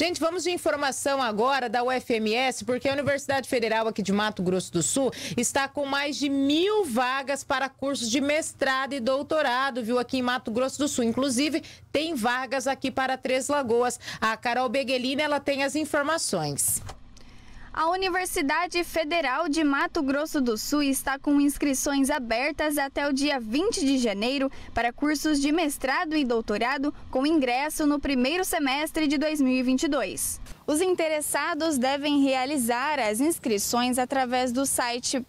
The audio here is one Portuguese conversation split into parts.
Gente, vamos de informação agora da UFMS, porque a Universidade Federal aqui de Mato Grosso do Sul está com mais de 1.000 vagas para cursos de mestrado e doutorado, viu, aqui em Mato Grosso do Sul. Inclusive, tem vagas aqui para Três Lagoas. A Carol Beguelini, ela tem as informações. A Universidade Federal de Mato Grosso do Sul está com inscrições abertas até o dia 20 de janeiro para cursos de mestrado e doutorado com ingresso no primeiro semestre de 2022. Os interessados devem realizar as inscrições através do site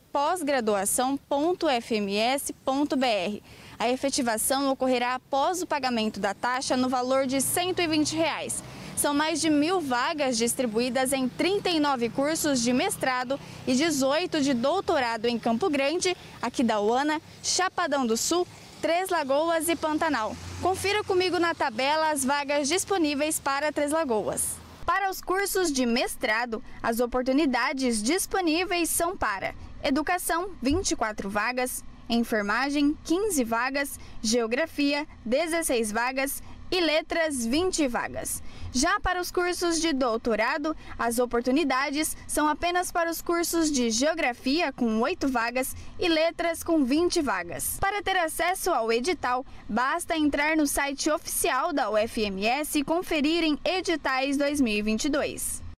pós-graduação.fms.br. A efetivação ocorrerá após o pagamento da taxa no valor de R$ 120. São mais de 1.000 vagas distribuídas em 39 cursos de mestrado e 18 de doutorado em Campo Grande, Aquidauana, Chapadão do Sul, Três Lagoas e Pantanal. Confira comigo na tabela as vagas disponíveis para Três Lagoas. Para os cursos de mestrado, as oportunidades disponíveis são para Educação, 24 vagas, Enfermagem, 15 vagas, Geografia, 16 vagas e Letras, 20 vagas. Já para os cursos de doutorado, as oportunidades são apenas para os cursos de Geografia, com 8 vagas, e Letras, com 20 vagas. Para ter acesso ao edital, basta entrar no site oficial da UFMS e conferir em Editais 2022.